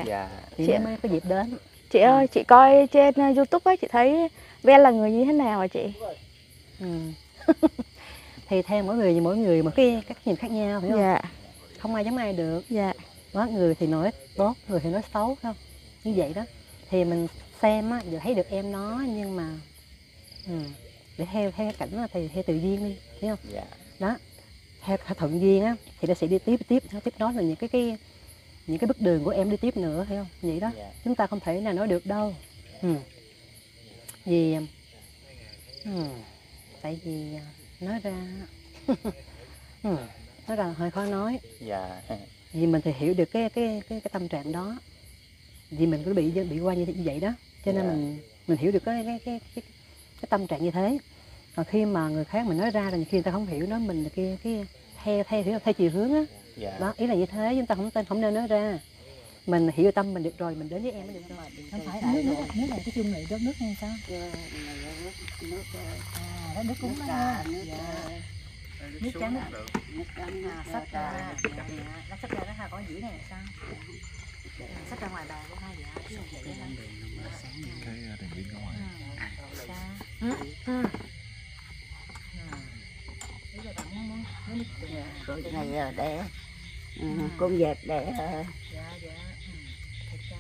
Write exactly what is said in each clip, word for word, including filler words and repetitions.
Dạ. Chị mới có dịp đến. Chị ơi, ừ. chị coi trên YouTube á, chị thấy Ven là người như thế nào hả chị? Ừ. Thì theo mỗi người mỗi người một cái cách nhìn khác nhau, phải không? Dạ. Không ai giống ai được. Dạ. Có người thì nói tốt, người thì nói xấu, phải không? Như vậy đó. Thì mình xem á, giờ thấy được em nó nhưng mà ừ, để theo theo cái cảnh đó, thì theo tự nhiên đi, thấy không? Dạ. Đó. Theo thuận duyên á thì nó sẽ đi tiếp tiếp tiếp đó là những cái cái những cái bước đường của em đi tiếp nữa, phải không? Vậy đó. Yeah. Chúng ta không thể nào nói được đâu. Ừ. Vì ừ, tại vì nói ra ừ, nói ra hơi khó nói. Dạ. Vì mình thì hiểu được cái cái cái cái tâm trạng đó. Vì mình cũng bị bị qua như vậy đó, cho nên yeah. mình mình hiểu được cái cái cái cái cái tâm trạng như thế. Còn khi mà người khác mình nói ra rồi khi người ta không hiểu nó mình là kia cái theo theo theo theo chiều hướng á. Dạ. Đó, ý là như thế, chúng ta không tên không nên nói ra. Mình hiểu tâm mình được rồi, mình đến với em mới được rồi. Không phải ở nước nước nước này cái chung này đất nước hay sao? Nước nước à, đó nước cúng đó ha. Nước trắng nước nước trắng à, sắp ra, nó sắp ra đó ha, có dĩa này sao? Sắp ra ngoài bàn của hai dạ, cái vậy đó. Cái đèn pin ở ngoài. Ừ. Ừ. Rồi này giờ để ừ, con dẹp để dạ dạ thầy cha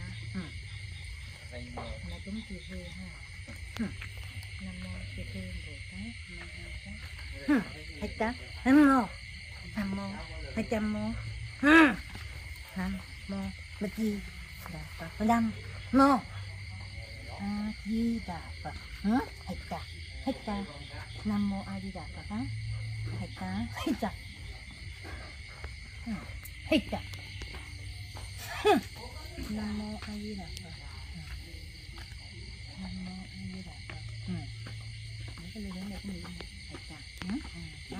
là chúng chia thương ha nam mô chia thương bồ tát thầy cha nam mô nam mô thầy cha mô nam mô bích di đà phật nam mô a di đà phật thầy cha thầy cha nam mô a di đà phật á thầy cha thầy cha thầy cha nam mô a di đà phật nam mô a di đà phật để cái lên đây cái miệng thầy cha đó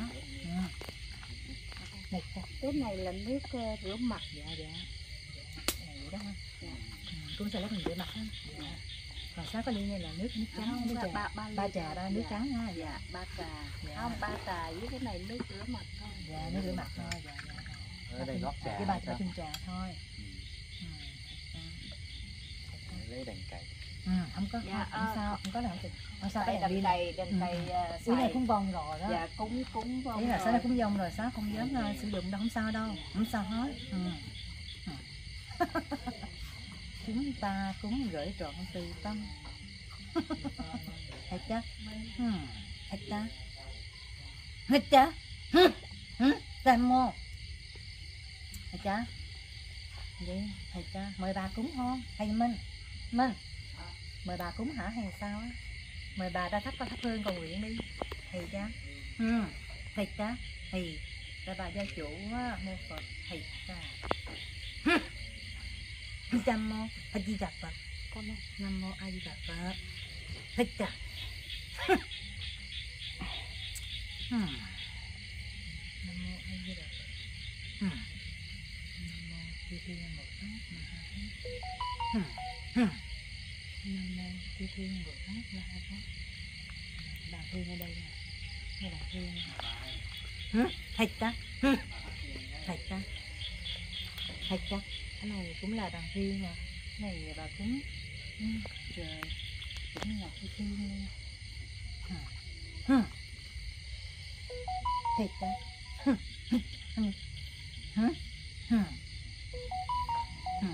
thầy cha cái này là nước uh, rửa mặt. Dạ dạ này vậy đó ha. Dạ. Cũng sẽ lấy mình rửa mặt ha. Dạ. Còn sáng có ly này là nước nước trắng, không, nước trà, ba, ba, ba trà đó, nước dạ. trắng ha. Dạ, ba trà. Dạ. Không, ba trà với cái này nước rửa mặt thôi. Dạ, nước rửa mặt thôi. Dạ, dạ. Ở đây gót trà. Với ba trà chung trà thôi. Ừ. Ừ. Lấy đèn cày. Ừ, không có, dạ, không, không sao, không có là không, không sao. Đây đèn cày, đèn cày ừ. Xài. Này cũng vong rồi đó. Dạ, cũng cũng vong. Ý là sao nó cũng vong rồi, sao không dám uh, sử dụng đâu, không sao đâu, không sao hết. Ừ. Ừ. Chúng ta cũng gửi trọn từ tâm. Thật chứ? Ừ. Thật chứ? Thật chứ? Hừ. Hừ. Tam mô. Thật chứ? Vậy, thầy chứ? Mời bà cúng không? Thầy Minh. Minh. Mời bà cúng hả hay sao á? Mời bà ra thắp có thắp hương cầu nguyện đi. Thầy chứ? Ừ. Thầy chứ? Thầy. Ra bà gia chủ á, mô Phật. Thầy chứ? Hừ. Nam mô A Di Đà Phật. Nam mô A Di Đà Phật. Thích cả. Nam mô A Di Đà Phật. Nam mô Chư Thiên Bồ Tát Ma Ha Tát. Nam mô Chư Thiên Bồ Tát Ma Ha Tát. Bà Thiên ở đây nè. Đây là Thiên. Thích cả. Thích cả. Thích cả. Cái này cũng là đàn riêng nè, cái này bà cúng ừ, trời cũng là cái thiên luôn. Hừ. Thiệt ta. Hừ. Hừ. Hừ. Hừ. Hừ.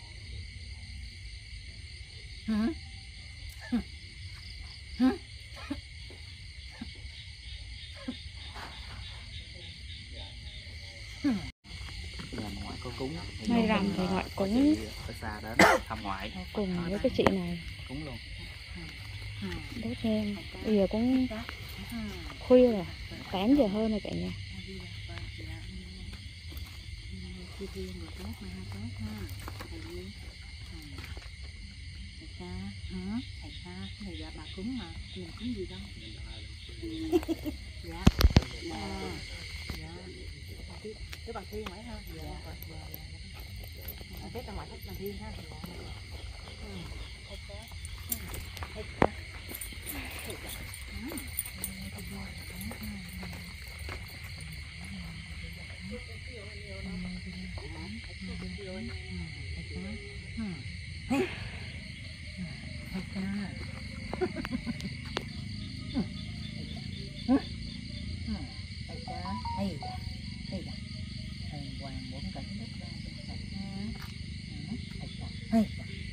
Hừ. Hừ. Ngoại có cúng. Nay rằm thì ngoại cúng. Ở xa đến thăm ngoại. Cùng với cái chị này. Cúng luôn. Đốt nhang. Bây giờ cũng khuya rồi, tám giờ hơn rồi cả nhà. Chư Thiên Bồ Tát Ma Ha Tát ha. Thầy Duyên. Thầy cha. Hả? Thầy cha. Cái này là bà cúng mà. Mình cúng gì đâu. Dạ. Dạ. Dạ. Cái bà Thiên phải ha. Dạ. Dạ. Dạ. Phép ra ngoài thích bà Thiên ha. Dạ. Ừ. Thầy cha. Thầy cha. Thầy cha. Ừ. Ừ. hay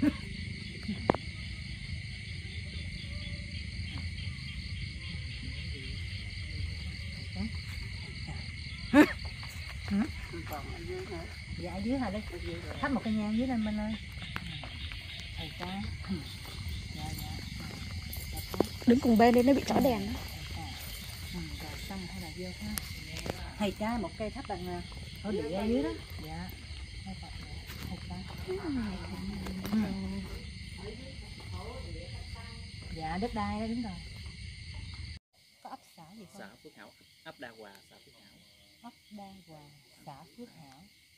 còn ở dưới nữa. dạ ở dưới hả đi thắp một cây nhang dưới lên Minh ơi. Thầy ca. Dạ dạ. Đứng cùng bên đi nó bị trói đèn đó. Ừ, rồi xong hay là vô ha. Thầy ca một cây thắp bằng thổ địa ở dưới đó. Dạ. Thầy ca. Thầy ca. Dạ đất đai đó đúng rồi. Có ấp xã gì không? Xã Phước Hảo, ấp Đa Hòa, xã Phước Hảo. Ấp Đa Hòa, xã Phước Hảo.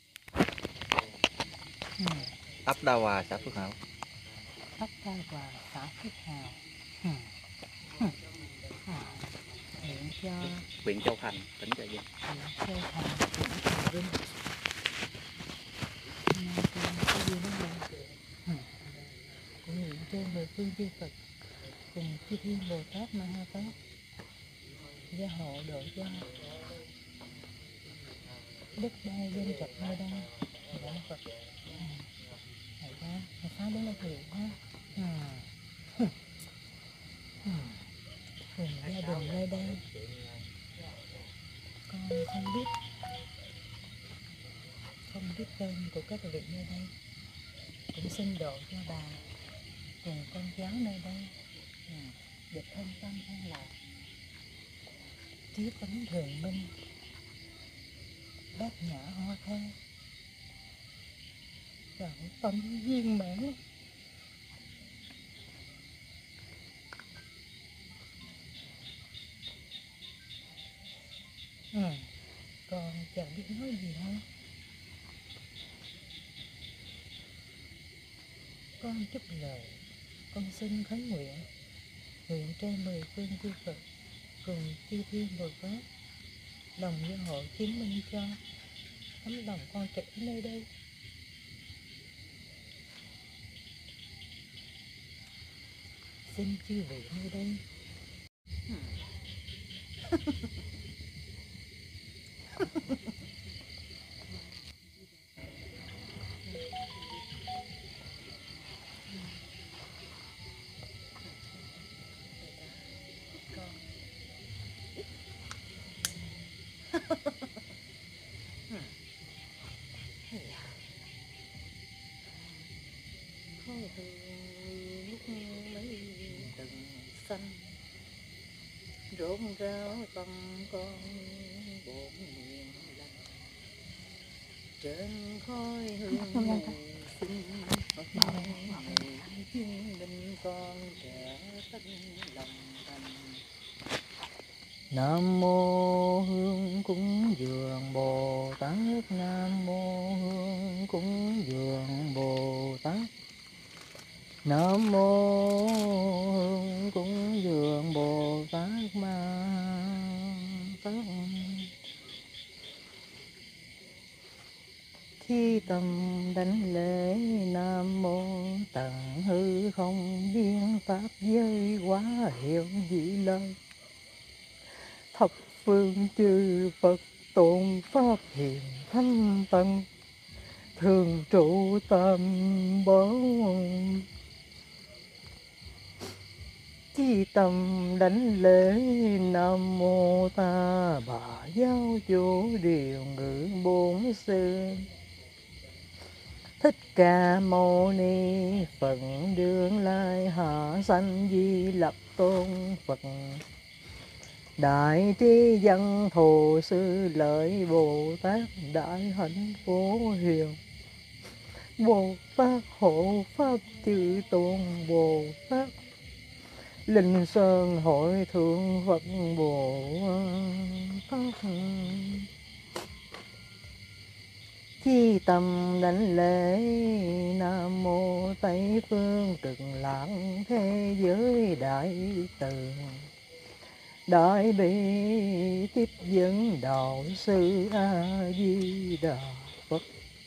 ấp Đa Hòa, xã Phước Hảo. Ấp Đa Hòa, xã Phước Hảo. Huyện cho Huyện Châu Thành, tỉnh Trà Vinh. huyện Châu Thành, tỉnh Trà Vinh. Nam Cương có duyên với nhau. Của nguyện trên mười phương chư Phật cùng chư thiên Bồ Tát Ma Ha Tát gia hộ độ cho đất đai dân trật nơi đây. Dạ Phật. Thầy ra, thầy Sáu đến đây thiện ha. Cùng gia đình nơi đây. Con không biết không biết tên của các vị nơi đây, cũng xin độ cho bà cùng con cháu nơi đây được thân tâm an lạc, trí tánh thường minh, bát nhã hoa thơ, trọn tâm viên mãn. Ừ. Con chẳng biết nói gì hơn. Con chúc lời, con xin khấn nguyện nguyện trên mười phương chư Phật cùng chư thiên Bồ Tát đồng gia hộ chứng minh cho tấm lòng con trẻ nơi đây. Xin chư vị nơi đây khói hương lúc mấy tầng xanh rộn ráo tâm con bốn miền lành. Trên khói hương này xin Phật thầy chứng minh con trẻ tất lòng thành. Nam mô Hương cúng dường Bồ Tát. Nam mô Hương cúng dường Bồ Tát. Nam mô Hương cúng dường Bồ Tát Ma Tát. Khi tâm đánh lễ Nam mô tận hư không biên pháp giới quá hiệu dị lời. Thập phương chư Phật tôn pháp hiền thánh tăng thường trụ tam bảo. Chi tâm đánh lễ Nam mô Ta Bà giáo chủ điều ngữ bốn sư Thích Ca Mâu Ni Phật Đương Lai Hạ Sanh Di Lập Tôn Phật. Đại trí văn thù sư lợi Bồ Tát Đại hạnh phổ hiền. Bồ Tát hộ pháp chư tôn Bồ Tát. Linh Sơn hội thượng Phật Bồ Tát. Chi tâm đánh lễ Nam mô Tây phương cực lạc thế giới đại từ. Đại bi tiếp dẫn đạo sư A Di Đà Phật.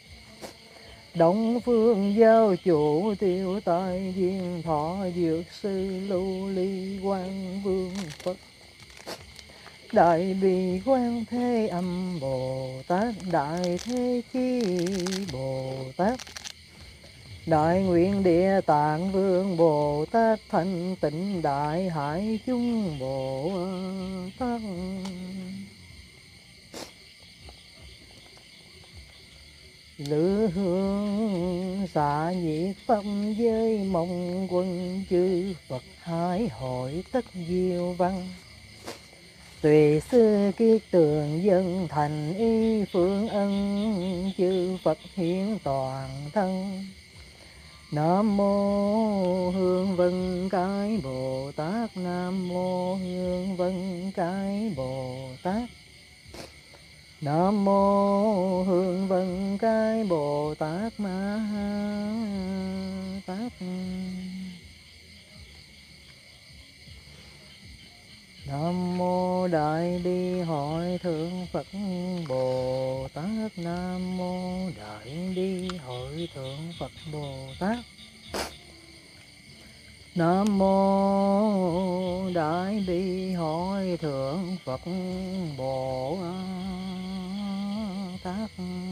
Đông phương giáo chủ tiêu tai viên thọ dược sư lưu ly quang vương Phật. Đại bi quan thế âm Bồ Tát. Đại thế chí Bồ Tát. Đại nguyện Địa Tạng Vương Bồ Tát, thanh tịnh đại hải chúng Bồ Tát. Lữ hương xạ nhiệt tâm với mong quân chư Phật hải hội tất diệu văn. Tùy sư kiết tường dân thành y phương ân, chư Phật hiến toàn thân. Nam mô Hương Vân Cái Bồ Tát, Nam mô Hương Vân Cái Bồ Tát. Nam mô Hương Vân Cái Bồ Tát Ma Tát. Nam mô Đại Bi Hội Thượng Phật Bồ Tát. Nam mô Đại Bi Hội Thượng Phật Bồ Tát. Nam mô Đại Bi Hội Thượng Phật Bồ Tát.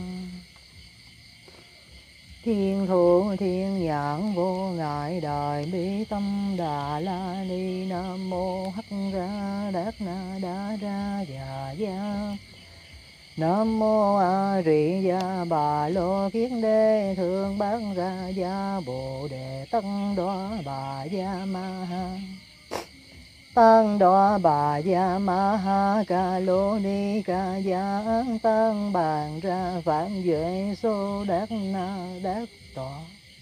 Thiên thủ thiên nhãn vô ngại đại bi tâm đà la ni. Nam mô hắc ra đát na đa ra già gia. Nam mô A Rị Gia Bà Lô Kiết Đế Thượng Bát Ra Gia Bồ Đề Tăng Đoá Bà Gia Ma Ha. Tăng Đoá Bà Gia Ma Ha Ca Lô Ni Ca Gia Án Tăng Bàn Ra Vạn Duệ Sô Đát Na Đát Tọa.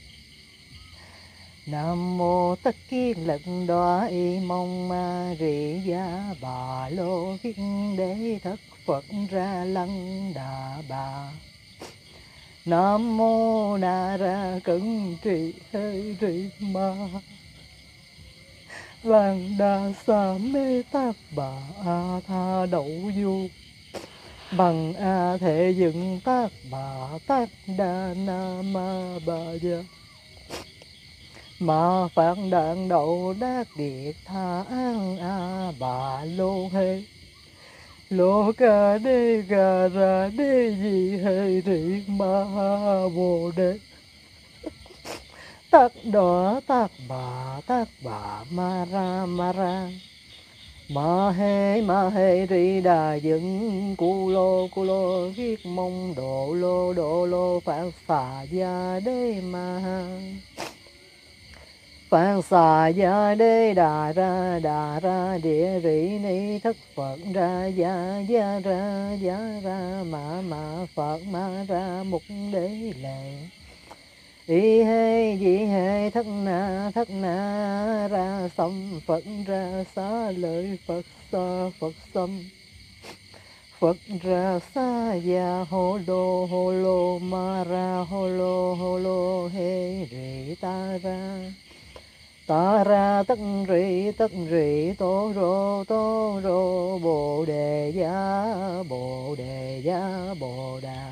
Nam mô Tất Kiết Lực Đoá Y Mông Ma Rị Gia Bà Lô Kiết Đế Thất Phật Ra Lăng Đà Bà. Nam mô Na Ra Cẩn Trì Hê Rị Ma. Vàng Đà Sa Mê Tát Bà A Tha Đậu Du. Bằng A Thể Dựng Tát Bà Tát Đa Na Ma Bà Gia. Ma Phạn Đạn Đậu Đát Điệt Tha An A Bà Lô Hê. Lô Ca Đê Gà Ra Đê Di Hê Rị Ma Bồ Đề. Tát Đọa Tát Bà Tát Bà Ma Ra Ma Ra. Ma Hê Ma Hê Rị Đà Dựng Cu Lô Cu Lô Kiết Mông Độ Lô Độ Lô Phạn Xà Gia Đê Ma. Phạn Xà Gia Đê Đà Ra Đà Ra Địa Rị Ni Thất Phật Ra Gia Gia Ra Gia Ra Ma Ma Phật Ma Ra Mục Đế Lệ. Y Hê Di Hê Thất Na Thất Na Ra Xâm Phật Ra Xá Lợi Phật Sa Phật Xâm. Phật Ra Xá Gia Hô Lô Hô Lô Ma Ra Hô Lô Hô Lô Hê Rị Ta Ra. Ta Ra Tất Rị Tất Rị Tô Rô Tô Rô Bồ Đề Gia Bồ Đề Gia Bồ Đà.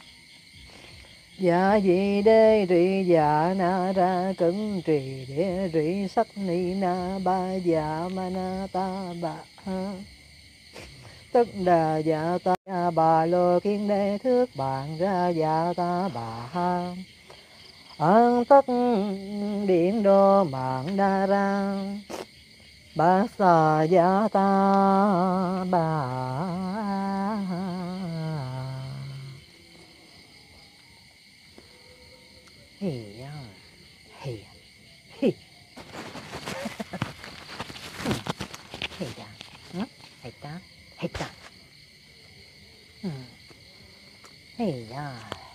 Dạ Di Đê Rị Dạ Na Ra Cẩn Trì Địa Rị Sắc Ni Na Ba Dạ Ma Na Ta Bà Ha. Tất Đà Dạ Ta Bà Lô Kiên Đế Thước Bàn Ra Dạ Ta Bà Ha. An Tất Điện Đô Mạng Đa Ra. Bá Xà Dạ Ta Bà. Hì hì hì hì da hì da hì da hì da.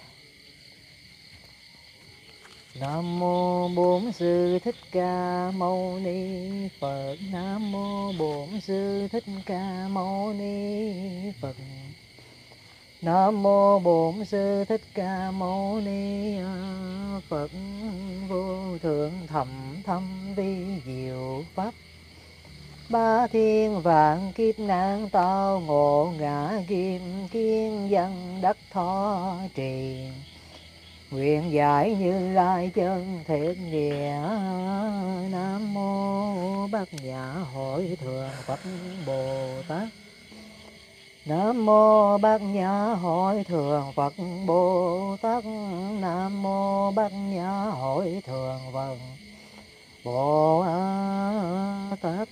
Nam mô Bổn Sư Thích Ca Mâu Ni Phật. Nam mô Bổn Sư Thích Ca Mâu Ni Phật. Nam mô Bổn Sư Thích Ca Mâu Ni Phật. Vô thượng thầm thâm vi diệu pháp. Ba thiên vạn kiếp nạn tao ngộ ngã kim kiên văn đắc thọ trì. Nguyện giải Như Lai chân thiện địa. Nam mô Bát Nhã Hội Thượng Phật Bồ Tát. Nam mô Bát Nhã Hội Thượng Phật Bồ Tát. Nam mô Bát Nhã Hội Thượng Phật Bồ Tát.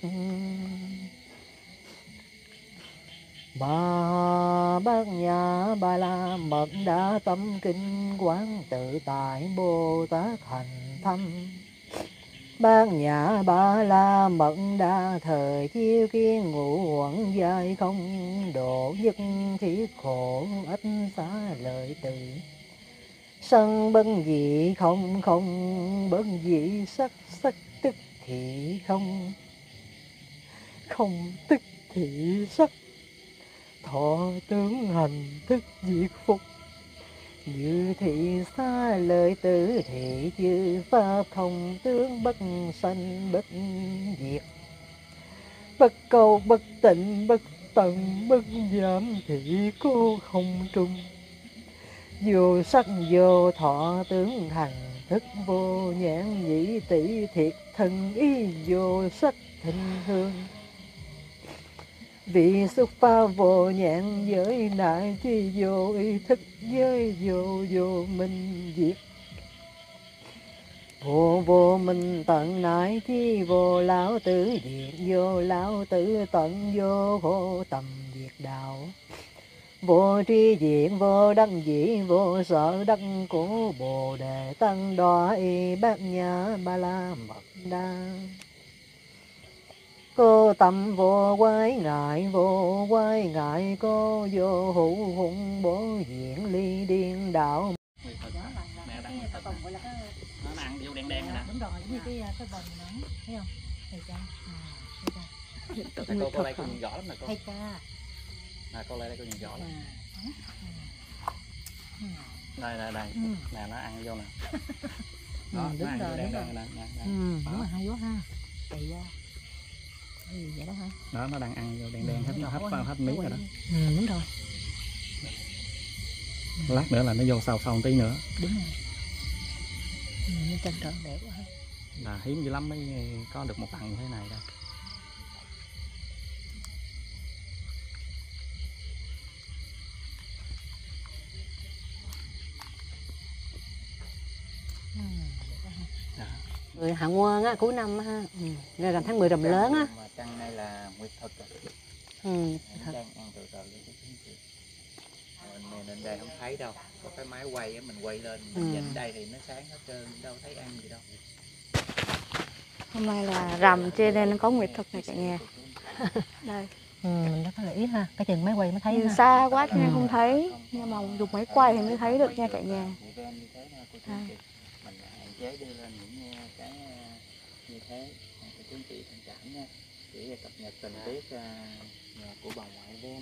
Ba Bát Nhã Ba La Mật Đa Tâm Kinh Quán Tự Tại Bồ Tát Hành Thâm. Bát Nhã Ba La Mật Đa Thời Chiêu Kiên Ngũ Uẩn Giai Không Độ Nhất Thiết Khổ Ách Xá Lợi Từ. Sân bân dị không không bân dị sắc sắc tức thị không không tức thị sắc. Thọ tướng hành thức diệt phục. Như thị xa lời tử thị chư pháp không tướng bất sanh bất diệt. Bất cầu bất tịnh bất tận bất giảm thị cô không trung. Vô sắc vô thọ tướng hành thức vô nhãn nhĩ tỷ thiệt thân ý vô sắc thịnh hương. Vị xuất pha vô nhãn giới đại chi vô ý thức giới vô vô minh diệt. Vô vô minh tận nại chi vô lão tử diệt vô lão tử tận vô vô tầm diệt đạo. Vô tri diệt vô đắc dĩ vô sợ đắc của Bồ Đề tăng đoá y Bát Nhã Ba La Mật Đa. Cô tâm vô quái ngại vô quái ngại cô vô hữu hùng bố diện ly điên đạo. Mẹ đang cái bông gọi là cái nó ăn vô đen đen nè. Đúng rồi, như cái cái bông nắng, thấy không? Thầy cha. À, Thầy cô cô đây cô nhìn rõ lắm nè cô. thầy cha. Nè cô đây đây cô nhìn rõ lắm. Ừ. Đây đây đây. Ừ. Nè nó ăn vô nè. Ừ, Đó, đúng nó ăn rồi, vô đen đúng đen nè nè. nè. Ừ, Đó. đúng rồi, hay quá ha. Thầy cha. Ừ, vậy đó hả? Đó nó đang ăn vô đen đen hết nó hấp Đúng hết miếng rồi đó. Ừ, đúng rồi. Lát nữa là nó vô xào xào tí nữa. Đúng rồi. Ừ, nó trơn trơn đẹp quá ha. Là hiếm dữ lắm mới có được một bằng như thế này đâu. Ừ, đẹp quá ha. Đó. Rồi hạ ngoan á, cuối năm á, ừ. Rồi rằm tháng mười rằm lớn á. Mà trăng này là nguyệt thực rồi. Ừ. Mình đang ăn từ từ để chính trị. Mình lên đây không thấy đâu. Có cái máy quay á, mình quay lên mình Ừ. nhìn đây thì nó sáng hết trơn, đâu thấy ăn gì đâu. Hôm nay là rằm cho nên nó có nguyệt thực này cả nhà. Đây, Ừ, mình rất là ý ha, cái chừng máy quay mới thấy nhìn ha. xa quá cho nên Ừ. không thấy, nhưng mà dùng máy quay thì mới thấy được nha cả nhà. Event như thế nha cô chú chị. Mình hạn chế đưa lên những uh, cái uh, như thế. Cô chú chị thông cảm nha. Chỉ cập nhật tình tiết uh, nhà của bà ngoại event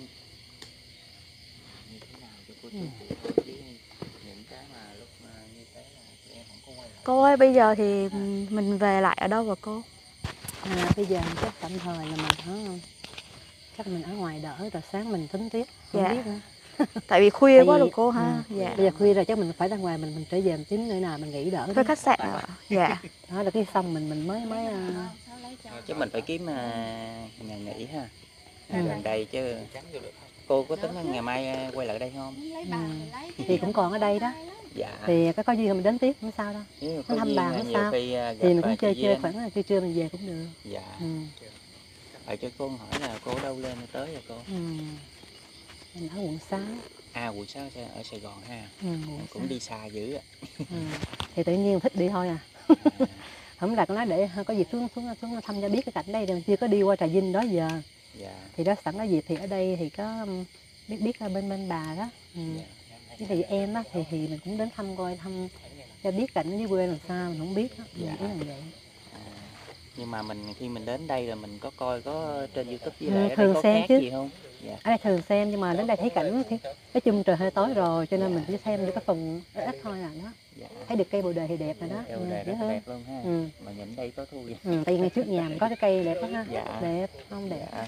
như thế nào cho cô chú chị thôi, chứ những cái mà lúc uh, như thế là tụi em không có quay lại. Cô ơi, bây giờ thì mình về lại ở đâu rồi cô? À, bây giờ chắc tạm thời là mình ở, chắc mình ở ngoài đỡ rồi sáng mình tính tiếp, không Dạ. biết nữa. Tại vì khuya Tại quá vì- rồi cô ha. Ừ. Dạ. Bây giờ khuya rồi chắc mình phải ra ngoài mình mình trở về mình kiếm nơi nào mình nghỉ đỡ. Với khách sạn ạ. Dạ. Đó là cái xong mình mình mới mới à, Chứ mình phải kiếm uh, nhà nghỉ ha. Ừ. Gần đây chứ. Cô có tính ngày mai uh, quay lại đây không? ừ. Thì cũng còn ở đây đó. Dạ. Thì cái có gì mình đến tiếp không sao đâu. Nếu nó có thăm duyên, bà uh, nó nhiều sao? khi uh, gặp Thì mình cũng uh, chơi chị chơi Duyên. khoảng là trưa trưa mình về cũng được. Dạ. Ừ. Ở cho cô hỏi là cô đâu lên tới rồi cô? Ừ. Mình ở quận sáu. À quận sáu ở Sài Gòn ha. Ừ, quận Cũng sáu. đi xa dữ ạ. Ừ. Thì tự nhiên thích đi thôi à. À. Không là có nói để có dịp xuống xuống xuống thăm cho biết cái cảnh đây, rồi chưa có đi qua Trà Vinh đó giờ. Dạ. Thì đó sẵn có dịp thì ở đây thì có um, biết biết là bên bên bà đó. Ừ. Dạ. Với thì em á thì thì mình cũng đến thăm coi thăm cho biết cảnh dưới quê làm sao mình không biết đó. Ừ, Dạ. ý là vậy. À. Nhưng mà mình khi mình đến đây là mình có coi có trên YouTube với Ừ, lại ở đây thường có xem khác chứ. gì không? Dạ. Ở đây thường xem nhưng mà đến đây thấy cảnh thì nói chung trời hơi tối rồi cho nên mình chỉ xem được cái phần ít ít thôi là đó. Dạ. Thấy được cây bồ đề thì đẹp rồi đó. Eo Ừ, đề dễ rất thương. đẹp luôn ha. Ừ. Mà nhìn đây có thu vậy. Ừ, tại vì ngay trước nhà mình có cái cây đẹp đó ha. Dạ. Đẹp, không đẹp. Dạ.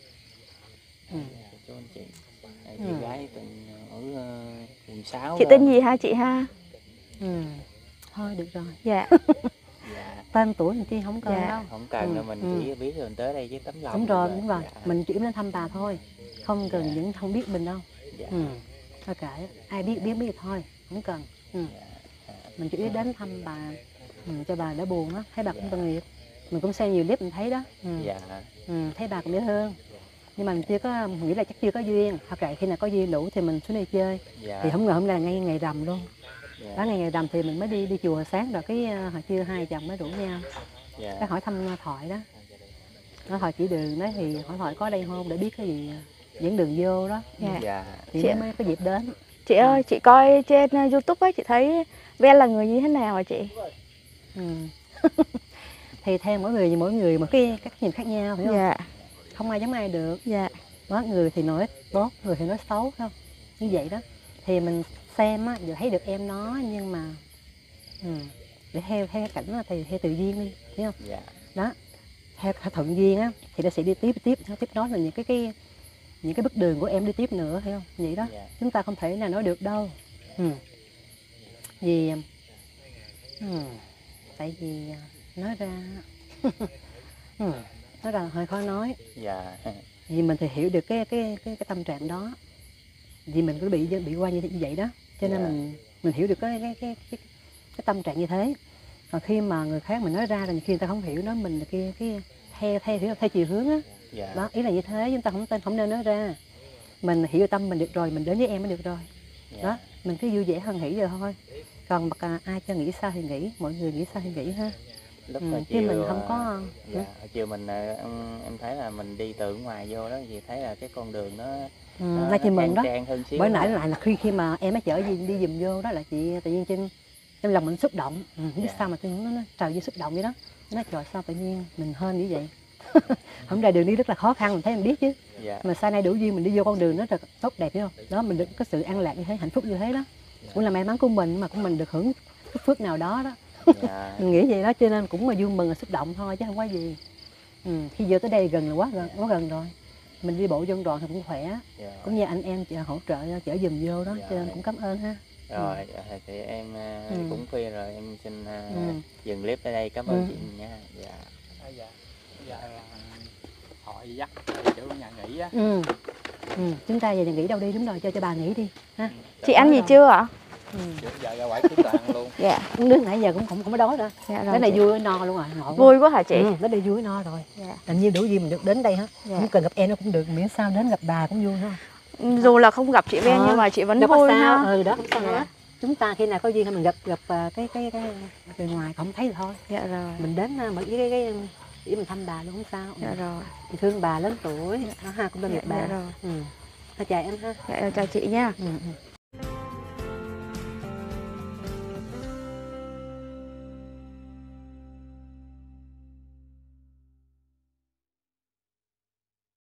Ừ. Dạ, chú anh chị. Đây, Ừ. chị gái từng ở uh, quận sáu. Chị tên gì ha chị ha? Ừ. Thôi được rồi. Dạ. Dạ. Tên tuổi mình chi không cần Dạ. đâu. Không cần Ừ, đâu, mình ừ. chỉ biết rồi tới đây với tấm lòng. Đúng rồi, được đúng rồi. Dạ. Mình chỉ đến thăm bà thôi. không cần Dạ. những không biết mình đâu. Dạ. Ừ. Thôi kệ, ai biết biết biết thôi, không cần. Ừ. Dạ. À, Mình chủ yếu đến thăm bà, ừ, cho bà đỡ buồn á, thấy bà cũng Dạ. tội nghiệp. Mình cũng xem nhiều clip mình thấy đó. Ừ. Dạ. Ừ, thấy bà cũng dễ thương. Nhưng mà mình chưa có, mình nghĩ là chắc chưa có duyên. Thôi kệ, khi nào có duyên đủ thì mình xuống đây chơi. Dạ. Thì không ngờ hôm nay là ngay ngày rằm luôn. Dạ. Đó, ngày ngày rằm thì mình mới đi đi chùa hồi sáng rồi cái uh, hồi trưa hai chồng mới rủ nhau. Dạ. Cái hỏi thăm thoại đó. Nó hỏi chỉ đường đó thì hỏi thoại có đây không để biết cái gì dẫn đường vô đó. Dạ. Dạ. Thì Chị- nó mới có dịp đến. Chị ơi, chị coi trên uh, YouTube ấy, chị thấy Ven là người như thế nào hả chị? Ừ. Thì theo mỗi người mỗi người một cái cách nhìn khác nhau, hiểu không? Dạ, Không ai giống ai được. dạ, Đó, người thì nói tốt, người thì nói xấu, phải không? Như vậy đó. Thì mình xem á, vừa thấy được em nó nhưng mà ừ, để theo theo cái cảnh đó, thì theo tự nhiên đi, thấy không? Dạ. Đó, theo, theo thuận duyên á thì nó sẽ đi tiếp tiếp tiếp đó là những cái cái những cái bước đường của em đi tiếp nữa, thấy không? Vậy đó. Dạ. Chúng ta không thể nào nói được đâu. Ừ. Vì ừ, tại vì nói ra ừ, nói ra hơi khó nói. Dạ. Vì mình thì hiểu được cái cái cái, cái tâm trạng đó. Vì mình cũng bị bị qua như thế- như vậy đó, cho nên Dạ. mình mình hiểu được cái cái cái cái, cái tâm trạng như thế. Còn khi mà người khác mình nói ra là khi người ta không hiểu nó mình là kia cái theo theo hiểu không? Theo chiều hướng á. Dạ. Đó, ý là như thế, chúng ta không tên không nên nói ra. Mình hiểu tâm mình được rồi, mình đến với em mới được rồi. Dạ. Đó, mình cứ vui vẻ hơn hỉ rồi thôi. Còn mặc à, ai cho nghĩ sao thì nghĩ, mọi người nghĩ sao thì nghĩ ha. Lúc Ừ, mà chứ chiều mình không à, có. dạ hồi chiều mình à, em, em thấy là mình đi từ ngoài vô đó thì thấy là cái con đường nó Ừ, nó, nay chị nó mừng khang đó. trang hơn xíu. Bởi nãy lại là khi khi mà em mới chở đi, đi giùm vô đó là chị tự nhiên trên trong lòng mình xúc động. Ừ, không biết Dạ. sao mà tự nhiên nó, nó trời như xúc động vậy đó. Nó trời sao tự nhiên mình hên như vậy. Hôm nay đường đi rất là khó khăn, mình thấy mình biết chứ. Dạ. Mà sau này đủ duyên mình đi vô con đường nó rất tốt đẹp, hiểu không? Đó, mình được có sự an lạc như thế, hạnh phúc như thế đó. Cũng là may mắn của mình mà của mình được hưởng phước phước nào đó đó. Dạ. Mình nghĩ vậy đó, cho nên cũng mà vui mừng là xúc động thôi chứ không có gì. Ừ, khi vô tới đây gần là quá gần, quá gần rồi. Mình đi bộ dân đoạn thì cũng khỏe. Dạ. Cũng như anh em hỗ trợ chở giùm vô đó, Dạ. cho nên cũng cảm ơn ha. Rồi dạ, thì em à, Ừ. cũng khuya rồi em xin à, Ừ. dừng clip tại đây, cảm ơn Ừ. chị nha. Dạ. À, dạ. Bây giờ là họ dắt đi chỗ nhà nghỉ á. Ừ. Ừ. Chúng ta về nhà nghỉ đâu đi, đúng rồi, cho cho bà nghỉ đi ha. chị ăn gì chưa ạ? Ừ. Trước giờ ra quẩy kiếm ăn luôn. Dạ, Uống nước nãy giờ cũng không không có đói nữa. dạ Cái này chị. vui no luôn rồi, ngọt quá. Vui quá hả chị? Ừ, cái này vui no rồi. Dạ. Làm như đủ gì mình được đến đây hết. Dạ. Không cần gặp em nó cũng được, miễn sao đến gặp bà cũng vui ha. Dù là không gặp chị Ven Ờ, nhưng mà chị vẫn Đâu có vui sao, ha. ừ đó không sao Dạ. hết. Chúng ta khi nào có duyên thì mình gặp gặp à, cái cái cái người ngoài không thấy thì thôi. Dạ rồi, Mình đến à, mở với cái cái để mình thăm bà luôn không sao. dạ rồi, Mình thương bà lớn tuổi, nó ha cũng tội nghiệp dạ, bà. dạ rồi. Ừ. Thôi chào em ha. Dạ, chào chị nha. Ừ, ừ.